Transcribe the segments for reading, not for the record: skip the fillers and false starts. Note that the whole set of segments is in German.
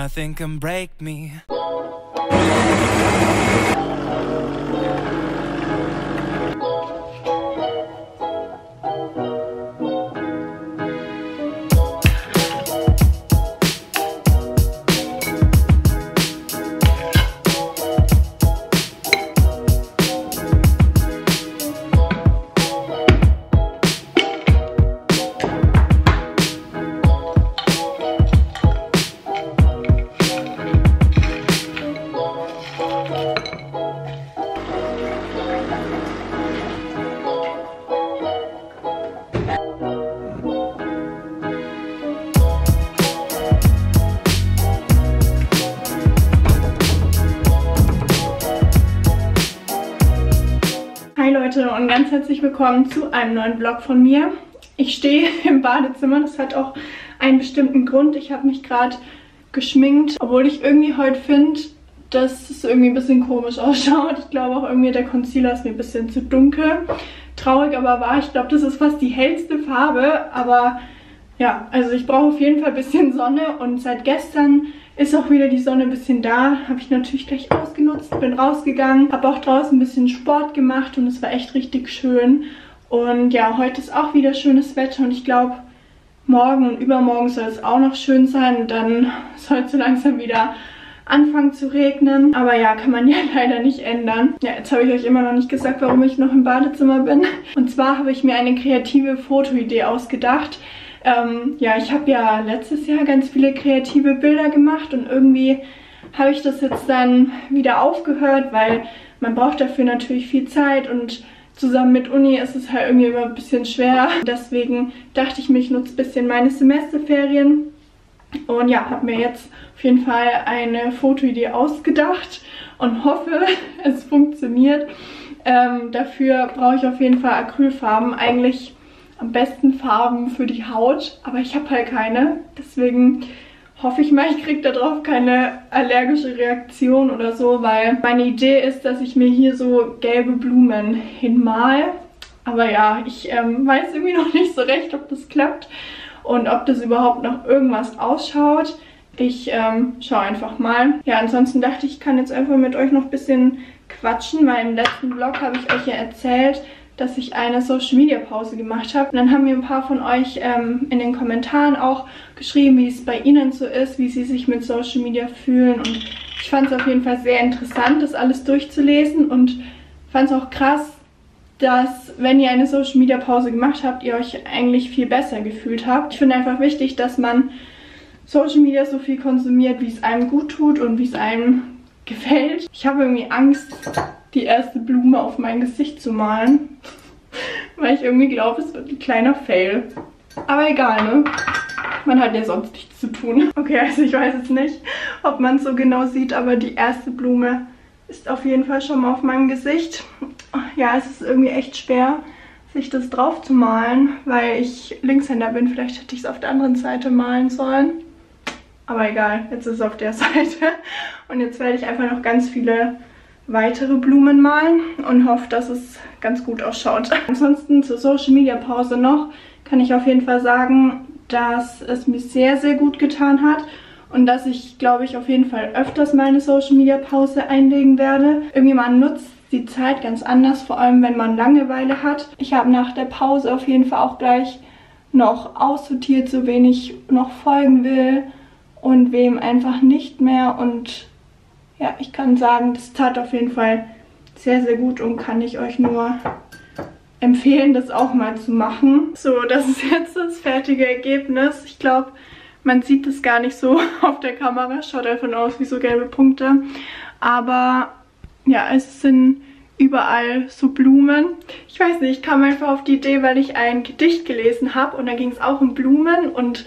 nothing can break me. Hi Leute und ganz herzlich willkommen zu einem neuen Vlog von mir. Ich stehe im Badezimmer, das hat auch einen bestimmten Grund. Ich habe mich gerade geschminkt, obwohl ich irgendwie heute finde, dass es irgendwie ein bisschen komisch ausschaut. Ich glaube auch irgendwie der Concealer ist mir ein bisschen zu dunkel. Traurig aber wahr, ich glaube das ist fast die hellste Farbe, aber ja, also ich brauche auf jeden Fall ein bisschen Sonne und seit gestern ist auch wieder die Sonne ein bisschen da. Habe ich natürlich gleich ausgenutzt, bin rausgegangen, habe auch draußen ein bisschen Sport gemacht und es war echt richtig schön. Und ja, heute ist auch wieder schönes Wetter und ich glaube, morgen und übermorgen soll es auch noch schön sein und dann soll es so langsam wieder anfangen zu regnen. Aber ja, kann man ja leider nicht ändern. Ja, jetzt habe ich euch immer noch nicht gesagt, warum ich noch im Badezimmer bin. Und zwar habe ich mir eine kreative Fotoidee ausgedacht. Ja, ich habe ja letztes Jahr ganz viele kreative Bilder gemacht und irgendwie habe ich das jetzt dann wieder aufgehört, weil man braucht dafür natürlich viel Zeit und zusammen mit Uni ist es halt irgendwie immer ein bisschen schwer. Deswegen dachte ich mir, ich nutze ein bisschen meine Semesterferien und ja, habe mir jetzt auf jeden Fall eine Fotoidee ausgedacht und hoffe, es funktioniert. Dafür brauche ich auf jeden Fall Acrylfarben, eigentlich am besten Farben für die Haut, aber ich habe halt keine. Deswegen hoffe ich mal, ich kriege darauf keine allergische Reaktion oder so, weil meine Idee ist, dass ich mir hier so gelbe Blumen hinmal. Aber ja, ich weiß irgendwie noch nicht so recht, ob das klappt und ob das überhaupt noch irgendwas ausschaut. Ich schaue einfach mal. Ja, ansonsten dachte ich, ich kann jetzt einfach mit euch noch ein bisschen quatschen, weil im letzten Vlog habe ich euch ja erzählt, dass ich eine Social Media Pause gemacht habe. Und dann haben mir ein paar von euch in den Kommentaren auch geschrieben, wie es bei ihnen so ist, wie sie sich mit Social Media fühlen. Und ich fand es auf jeden Fall sehr interessant, das alles durchzulesen und fand es auch krass, dass, wenn ihr eine Social Media Pause gemacht habt, ihr euch eigentlich viel besser gefühlt habt. Ich finde einfach wichtig, dass man Social Media so viel konsumiert, wie es einem gut tut und wie es einem gefällt. Ich habe irgendwie Angst, die erste Blume auf mein Gesicht zu malen, weil ich irgendwie glaube, es wird ein kleiner Fail. Aber egal, ne? Man hat ja sonst nichts zu tun. Okay, also ich weiß jetzt nicht, ob man es so genau sieht, aber die erste Blume ist auf jeden Fall schon mal auf meinem Gesicht. Ja, es ist irgendwie echt schwer, sich das drauf zu malen, weil ich Linkshänder bin. Vielleicht hätte ich es auf der anderen Seite malen sollen. Aber egal, jetzt ist es auf der Seite. Und jetzt werde ich einfach noch ganz viele weitere Blumen malen und hoffe, dass es ganz gut ausschaut. Ansonsten zur Social Media Pause noch kann ich auf jeden Fall sagen, dass es mir sehr, sehr gut getan hat und dass ich, glaube ich, auf jeden Fall öfters mal eine Social Media Pause einlegen werde. Irgendwie man nutzt die Zeit ganz anders, vor allem wenn man Langeweile hat. Ich habe nach der Pause auf jeden Fall auch gleich noch aussortiert, so wen ich noch folgen will und wem einfach nicht mehr. Und ja, ich kann sagen, das tat auf jeden Fall sehr, sehr gut und kann ich euch nur empfehlen, das auch mal zu machen. So, das ist jetzt das fertige Ergebnis. Ich glaube, man sieht das gar nicht so auf der Kamera. Schaut einfach nur aus wie so gelbe Punkte. Aber ja, es sind überall so Blumen. Ich weiß nicht, ich kam einfach auf die Idee, weil ich ein Gedicht gelesen habe und da ging es auch um Blumen und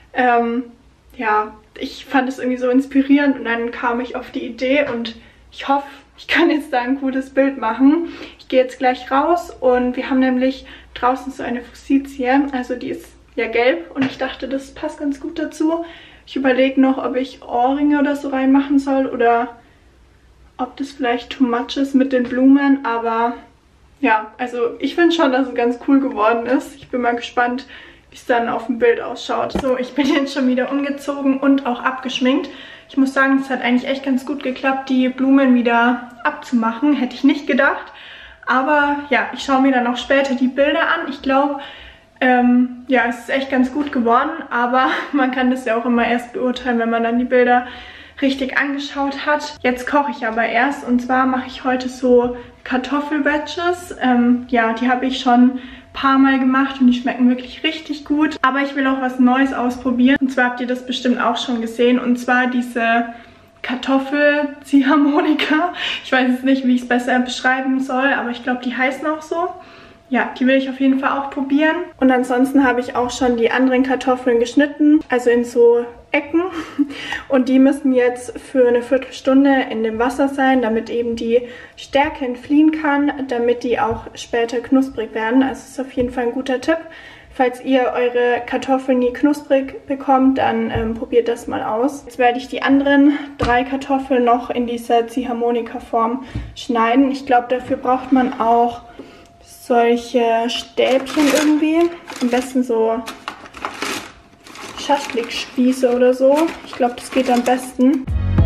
ja, ich fand es irgendwie so inspirierend und dann kam ich auf die Idee und ich hoffe, ich kann jetzt da ein cooles Bild machen. Ich gehe jetzt gleich raus und wir haben nämlich draußen so eine Fuchsitie, also die ist ja gelb und ich dachte, das passt ganz gut dazu. Ich überlege noch, ob ich Ohrringe oder so reinmachen soll oder ob das vielleicht too much ist mit den Blumen, aber ja, also ich finde schon, dass es ganz cool geworden ist. Ich bin mal gespannt, wie es dann auf dem Bild ausschaut. So, ich bin jetzt schon wieder umgezogen und auch abgeschminkt. Ich muss sagen, es hat eigentlich echt ganz gut geklappt, die Blumen wieder abzumachen. Hätte ich nicht gedacht. Aber ja, ich schaue mir dann auch später die Bilder an. Ich glaube, ja, es ist echt ganz gut geworden. Aber man kann das ja auch immer erst beurteilen, wenn man dann die Bilder richtig angeschaut hat. Jetzt koche ich aber erst. Und zwar mache ich heute so Kartoffelwedges. Ja, die habe ich schon paar Mal gemacht und die schmecken wirklich richtig gut. Aber ich will auch was Neues ausprobieren. Und zwar habt ihr das bestimmt auch schon gesehen. Und zwar diese Kartoffelziehharmonika. Ich weiß jetzt nicht, wie ich es besser beschreiben soll, aber ich glaube, die heißen auch so. Ja, die will ich auf jeden Fall auch probieren. Und ansonsten habe ich auch schon die anderen Kartoffeln geschnitten, also in so Ecken. Und die müssen jetzt für eine Viertelstunde in dem Wasser sein, damit eben die Stärke entfliehen kann, damit die auch später knusprig werden. Also das ist auf jeden Fall ein guter Tipp. Falls ihr eure Kartoffeln nie knusprig bekommt, dann probiert das mal aus. Jetzt werde ich die anderen 3 Kartoffeln noch in dieser Ziehharmonika-Form schneiden. Ich glaube, dafür braucht man auch solche Stäbchen irgendwie. Am besten so Schaschlikspieße oder so. Ich glaube, das geht am besten.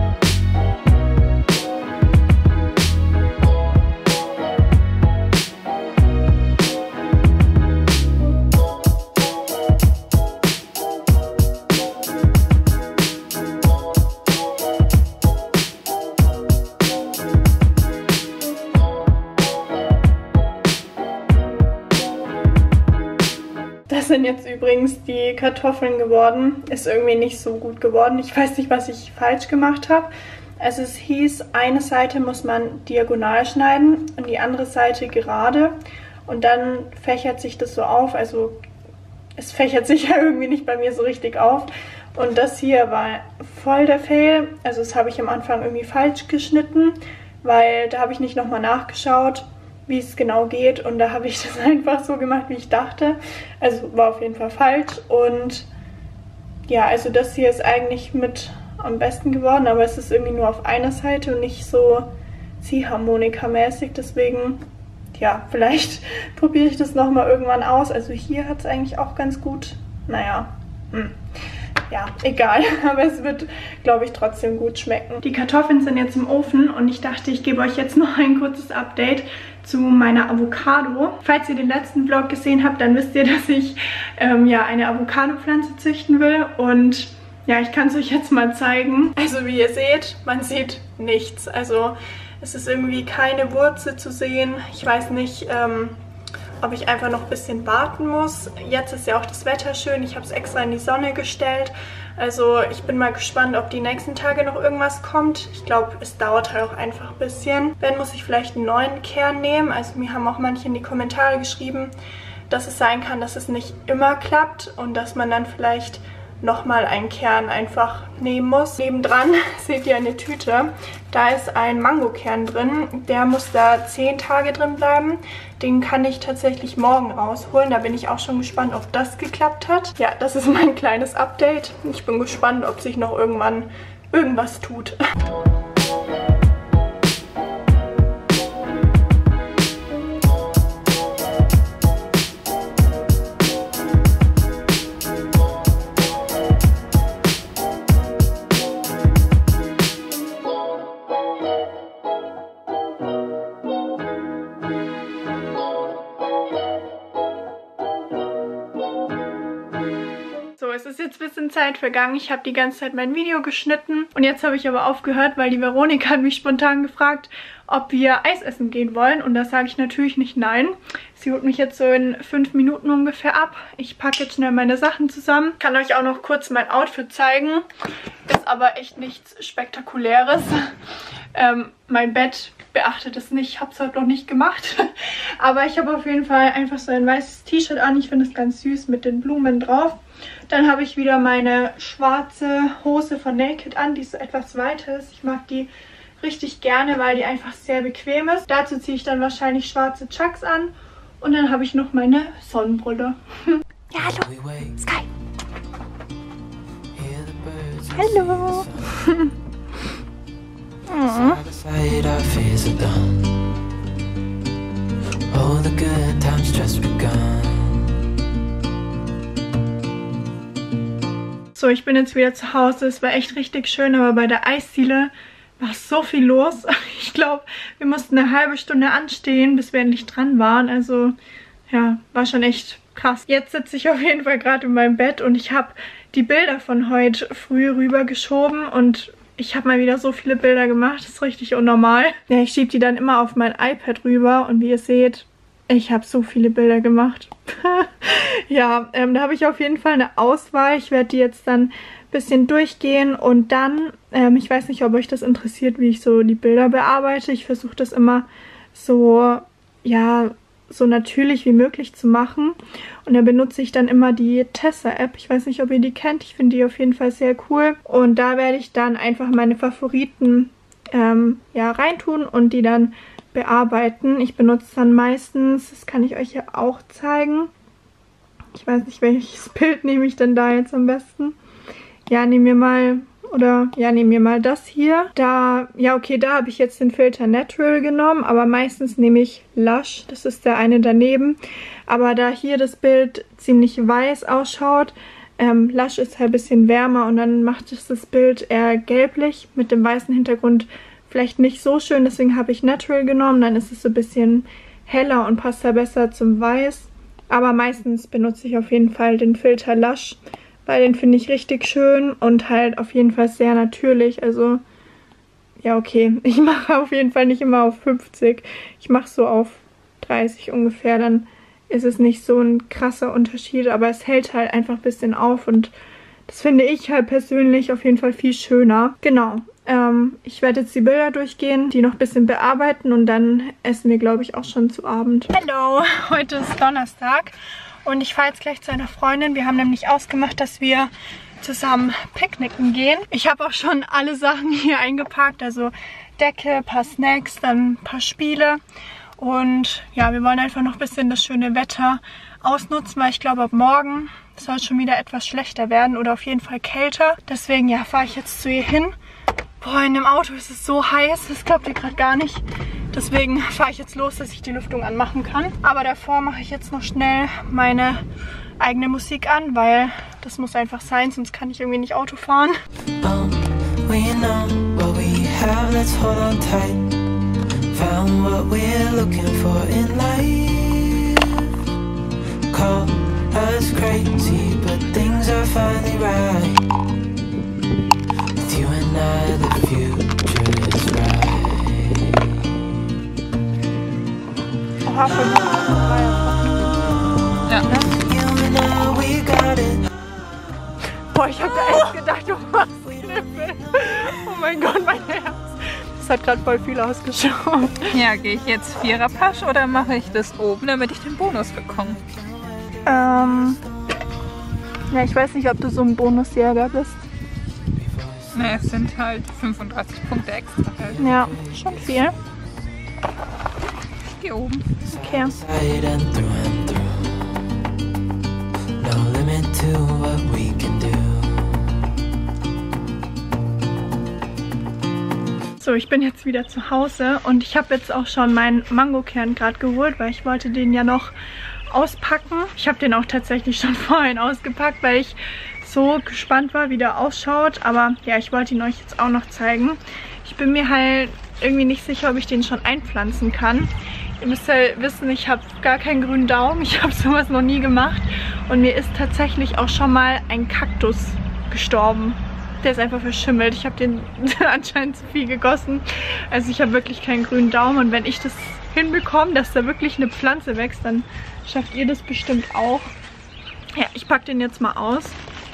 Das sind jetzt übrigens die Kartoffeln geworden. Ist irgendwie nicht so gut geworden. Ich weiß nicht, was ich falsch gemacht habe. Also es hieß, eine Seite muss man diagonal schneiden und die andere Seite gerade. Und dann fächert sich das so auf. Also es fächert sich ja irgendwie nicht bei mir so richtig auf. Und das hier war voll der Fail. Also das habe ich am Anfang irgendwie falsch geschnitten, weil da habe ich nicht nochmal nachgeschaut, wie es genau geht, und da habe ich das einfach so gemacht, wie ich dachte. Also war auf jeden Fall falsch. Und ja, also das hier ist eigentlich mit am besten geworden, aber es ist irgendwie nur auf einer Seite und nicht so Ziehharmonika-mäßig. Deswegen, ja, vielleicht probiere ich das nochmal irgendwann aus. Also hier hat es eigentlich auch ganz gut, naja, ja, egal, aber es wird, glaube ich, trotzdem gut schmecken. Die Kartoffeln sind jetzt im Ofen und ich dachte, ich gebe euch jetzt noch ein kurzes Update zu meiner Avocado. Falls ihr den letzten Vlog gesehen habt, dann wisst ihr, dass ich ja, eine Avocado-Pflanze züchten will, und ja, ich kann es euch jetzt mal zeigen. Also wie ihr seht, man sieht nichts. Also es ist irgendwie keine Wurzel zu sehen. Ich weiß nicht, ob ich einfach noch ein bisschen warten muss. Jetzt ist ja auch das Wetter schön. Ich habe es extra in die Sonne gestellt. Also ich bin mal gespannt, ob die nächsten Tage noch irgendwas kommt. Ich glaube, es dauert halt auch einfach ein bisschen. Wenn, muss ich vielleicht einen neuen Kern nehmen. Also mir haben auch manche in die Kommentare geschrieben, dass es sein kann, dass es nicht immer klappt und dass man dann vielleicht nochmal einen Kern einfach nehmen muss. Nebendran seht ihr eine Tüte. Da ist ein Mangokern drin. Der muss da 10 Tage drin bleiben. Den kann ich tatsächlich morgen rausholen. Da bin ich auch schon gespannt, ob das geklappt hat. Ja, das ist mein kleines Update. Ich bin gespannt, ob sich noch irgendwann irgendwas tut. Es ist jetzt ein bisschen Zeit vergangen. Ich habe die ganze Zeit mein Video geschnitten und jetzt habe ich aber aufgehört, weil die Veronika hat mich spontan gefragt, ob wir Eis essen gehen wollen, und da sage ich natürlich nicht nein. Sie holt mich jetzt so in 5 Minuten ungefähr ab. Ich packe jetzt schnell meine Sachen zusammen. Kann euch auch noch kurz mein Outfit zeigen. Ist aber echt nichts Spektakuläres. Mein Bett beachtet es nicht. Ich habe es heute noch nicht gemacht. Aber ich habe auf jeden Fall einfach so ein weißes T-Shirt an. Ich finde es ganz süß mit den Blumen drauf. Dann habe ich wieder meine schwarze Hose von Naked an, die so etwas weiter ist. Ich mag die richtig gerne, weil die einfach sehr bequem ist. Dazu ziehe ich dann wahrscheinlich schwarze Chucks an. Und dann habe ich noch meine Sonnenbrille. Ja, hallo, Sky. Hallo. So, ich bin jetzt wieder zu Hause. Es war echt richtig schön, aber bei der Eisdiele war so viel los. Ich glaube, wir mussten eine halbe Stunde anstehen, bis wir endlich dran waren. Also, ja, war schon echt krass. Jetzt sitze ich auf jeden Fall gerade in meinem Bett und ich habe die Bilder von heute früh rüber geschoben und ich habe mal wieder so viele Bilder gemacht. Das ist richtig unnormal. Ja, ich schiebe die dann immer auf mein iPad rüber und wie ihr seht, ich habe so viele Bilder gemacht. Ja, da habe ich auf jeden Fall eine Auswahl. Ich werde die jetzt dann ein bisschen durchgehen und dann, ich weiß nicht, ob euch das interessiert, wie ich so die Bilder bearbeite. Ich versuche das immer so, ja, so natürlich wie möglich zu machen. Und da benutze ich dann immer die Tessa-App. Ich weiß nicht, ob ihr die kennt. Ich finde die auf jeden Fall sehr cool. Und da werde ich dann einfach meine Favoriten ja, reintun und die dann bearbeiten. Ich benutze dann meistens, das kann ich euch ja auch zeigen. Ich weiß nicht, welches Bild nehme ich denn da jetzt am besten. Ja, nehmen wir mal das hier. Da, ja okay, da habe ich jetzt den Filter Natural genommen, aber meistens nehme ich Lush. Das ist der eine daneben. Aber da hier das Bild ziemlich weiß ausschaut, Lush ist halt ein bisschen wärmer und dann macht es das Bild eher gelblich mit dem weißen Hintergrund. Vielleicht nicht so schön, deswegen habe ich Natural genommen. Dann ist es so ein bisschen heller und passt da besser zum Weiß. Aber meistens benutze ich auf jeden Fall den Filter Lush, weil den finde ich richtig schön und halt auf jeden Fall sehr natürlich. Also, ja okay, ich mache auf jeden Fall nicht immer auf 50. Ich mache so auf 30 ungefähr, dann ist es nicht so ein krasser Unterschied. Aber es hält halt einfach ein bisschen auf und das finde ich halt persönlich auf jeden Fall viel schöner. Genau. Ich werde jetzt die Bilder durchgehen, die noch ein bisschen bearbeiten und dann essen wir, glaube ich, auch schon zu Abend. Hallo, heute ist Donnerstag und ich fahre jetzt gleich zu einer Freundin. Wir haben nämlich ausgemacht, dass wir zusammen picknicken gehen. Ich habe auch schon alle Sachen hier eingepackt, also Decke, ein paar Snacks, dann ein paar Spiele. Und ja, wir wollen einfach noch ein bisschen das schöne Wetter ausnutzen, weil ich glaube, ab morgen soll es schon wieder etwas schlechter werden oder auf jeden Fall kälter. Deswegen, ja, fahre ich jetzt zu ihr hin. Boah, in dem Auto ist es so heiß, das glaubt ihr gerade gar nicht. Deswegen fahre ich jetzt los, dass ich die Lüftung anmachen kann. Aber davor mache ich jetzt noch schnell meine eigene Musik an, weil das muss einfach sein, sonst kann ich irgendwie nicht Auto fahren. Oha, ja. Boah, ich habe da echt gedacht, du machst Kniffel. Oh mein Gott, mein Herz. Das hat gerade voll viel ausgeschaut. Ja, gehe ich jetzt Viererpasch oder mache ich das oben, damit ich den Bonus bekomme? Ja, ich weiß nicht, ob du so ein Bonusjäger bist. Ne, es sind halt 35 Punkte extra halt. Ja, schon viel. Ich gehe oben. Okay. So, ich bin jetzt wieder zu Hause und ich habe jetzt auch schon meinen Mangokern gerade geholt, weil ich wollte den ja noch auspacken. Ich habe den auch tatsächlich schon vorhin ausgepackt, weil ich so gespannt war, wie der ausschaut. Aber ja, ich wollte ihn euch jetzt auch noch zeigen. Ich bin mir halt irgendwie nicht sicher, ob ich den schon einpflanzen kann. Ihr müsst ja wissen, ich habe gar keinen grünen Daumen. Ich habe sowas noch nie gemacht. Und mir ist tatsächlich auch schon mal ein Kaktus gestorben. Der ist einfach verschimmelt. Ich habe den anscheinend zu viel gegossen. Also ich habe wirklich keinen grünen Daumen. Und wenn ich das hinbekomme, dass da wirklich eine Pflanze wächst, dann schafft ihr das bestimmt auch. Ja, ich packe den jetzt mal aus.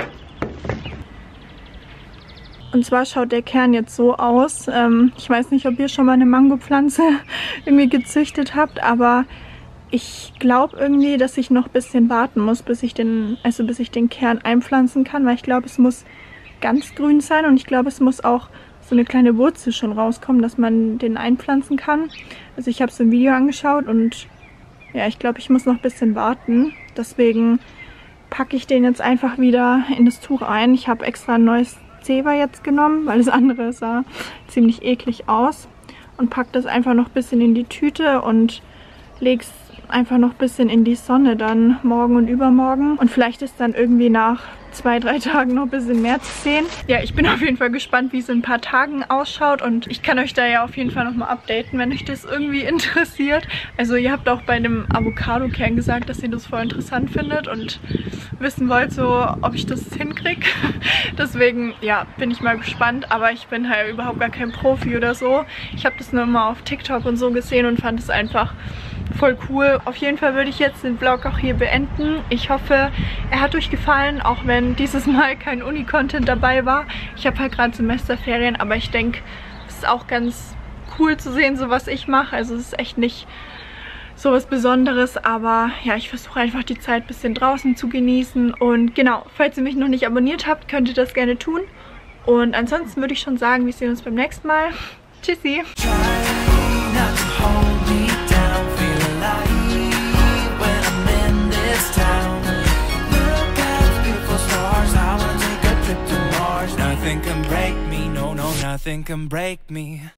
Und zwar schaut der Kern jetzt so aus. Ich weiß nicht, ob ihr schon mal eine Mangopflanze irgendwie gezüchtet habt, aber ich glaube irgendwie, dass ich noch ein bisschen warten muss, bis ich den Kern einpflanzen kann, weil ich glaube, es muss ganz grün sein und ich glaube, es muss auch so eine kleine Wurzel schon rauskommen, dass man den einpflanzen kann. Also ich habe so ein Video angeschaut und ja, ich glaube, ich muss noch ein bisschen warten. Deswegen packe ich den jetzt einfach wieder in das Tuch ein. Ich habe extra ein neues Zewa jetzt genommen, weil das andere sah ziemlich eklig aus. Und packe das einfach noch ein bisschen in die Tüte und lege es einfach noch ein bisschen in die Sonne dann morgen und übermorgen. Und vielleicht ist dann irgendwie nach 2-3 Tagen noch bis in März sehen. Ja, ich bin auf jeden Fall gespannt, wie es in ein paar Tagen ausschaut und ich kann euch da ja auf jeden Fall nochmal updaten, wenn euch das irgendwie interessiert. Also ihr habt auch bei dem Avocado-Kern gesagt, dass ihr das voll interessant findet und wissen wollt, so ob ich das hinkriege. Deswegen, ja, bin ich mal gespannt, aber ich bin halt überhaupt gar kein Profi oder so. Ich habe das nur mal auf TikTok und so gesehen und fand es einfach voll cool. Auf jeden Fall würde ich jetzt den Vlog auch hier beenden. Ich hoffe, er hat euch gefallen, auch wenn dieses Mal kein Uni-Content dabei war. Ich habe halt gerade Semesterferien, aber ich denke, es ist auch ganz cool zu sehen, so was ich mache. Also es ist echt nicht so was Besonderes, aber ja, ich versuche einfach die Zeit ein bisschen draußen zu genießen. Und genau, falls ihr mich noch nicht abonniert habt, könnt ihr das gerne tun. Und ansonsten würde ich schon sagen, wir sehen uns beim nächsten Mal. Tschüssi! Nothing can break me, no, no, nothing can break me.